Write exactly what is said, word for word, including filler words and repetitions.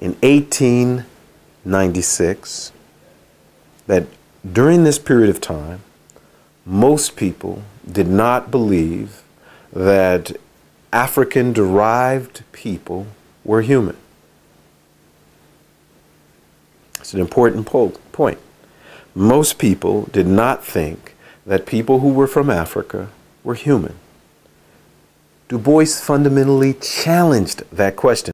in eighteen ninety-six that during this period of time, most people did not believe that African-derived people were human. It's an important po- point. Most people did not think that people who were from Africa were human. Du Bois fundamentally challenged that question.